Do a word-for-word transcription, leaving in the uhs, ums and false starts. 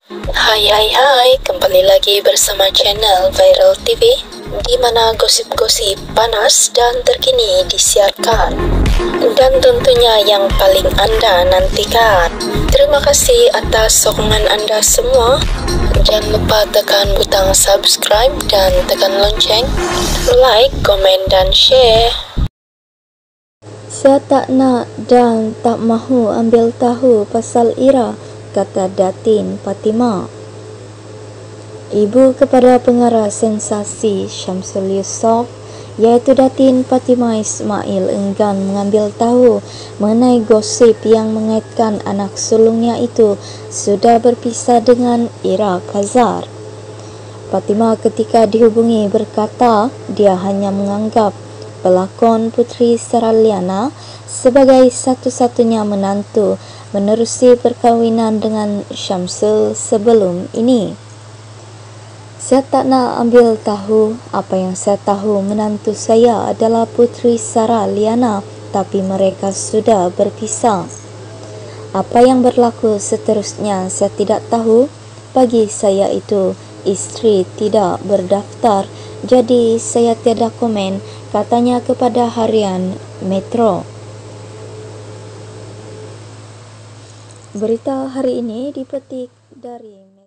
Hai hai hai, kembali lagi bersama channel Viral T V, di mana gosip-gosip panas dan terkini disiarkan, dan tentunya yang paling Anda nantikan. Terima kasih atas sokongan Anda semua. Jangan lupa tekan butang subscribe dan tekan lonceng, like, komen, dan share. Saya tak nak dan tak mahu ambil tahu pasal Ira, kata Datin Fatimah. Ibu kepada pengarah sensasi Syamsul Yusof, iaitu Datin Fatimah Ismail, enggan mengambil tahu mengenai gosip yang mengaitkan anak sulungnya itu sudah berpisah dengan Ira Kazar. Fatimah ketika dihubungi berkata dia hanya menganggap pelakon Putri Sarah Liana sebagai satu-satunya menantu menerusi perkahwinan dengan Syamsul sebelum ini. Saya tak nak ambil tahu. Apa yang saya tahu, menantu saya adalah Putri Sarah Liana, tapi mereka sudah berpisah. Apa yang berlaku seterusnya saya tidak tahu. Bagi saya itu istri tidak berdaftar, jadi saya tiada komen, katanya kepada harian Metro. Berita hari ini dipetik dari